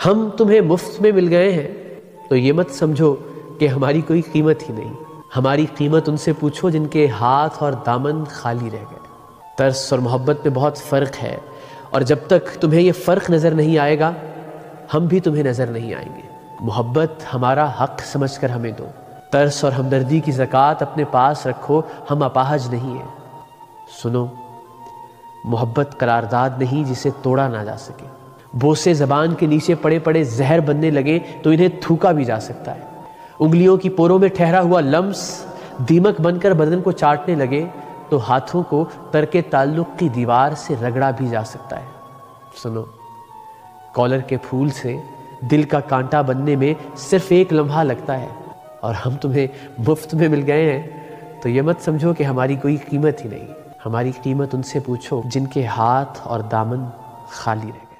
हम तुम्हें मुफ्त में मिल गए हैं तो ये मत समझो कि हमारी कोई कीमत ही नहीं। हमारी कीमत उनसे पूछो जिनके हाथ और दामन खाली रह गए। तरस और मोहब्बत में बहुत फ़र्क है, और जब तक तुम्हें ये फ़र्क नज़र नहीं आएगा हम भी तुम्हें नज़र नहीं आएंगे। मोहब्बत हमारा हक़ समझकर हमें दो। तरस और हमदर्दी की ज़कात अपने पास रखो, हम अपाहज नहीं हैं। सुनो, मोहब्बत करारदाद नहीं जिसे तोड़ा ना जा सके। बोसे ज़बान के नीचे पड़े पड़े जहर बनने लगे तो इन्हें थूका भी जा सकता है। उंगलियों की पोरों में ठहरा हुआ लम्स दीमक बनकर बदन को चाटने लगे तो हाथों को तरके ताल्लुक़ की दीवार से रगड़ा भी जा सकता है। सुनो, कॉलर के फूल से दिल का कांटा बनने में सिर्फ एक लम्हा लगता है, और हम तुम्हें मुफ्त में मिल गए हैं तो ये मत समझो कि हमारी कोई कीमत ही नहीं। हमारी कीमत उनसे पूछो जिनके हाथ और दामन खाली रहे।